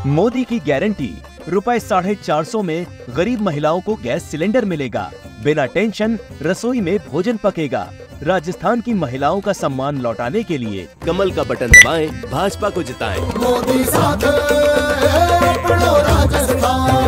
मोदी की गारंटी, ₹450 में गरीब महिलाओं को गैस सिलेंडर मिलेगा। बिना टेंशन रसोई में भोजन पकेगा। राजस्थान की महिलाओं का सम्मान लौटाने के लिए कमल का बटन दबाएं, भाजपा को जिताएं। मोदी साथ है, अपनो राजस्थान।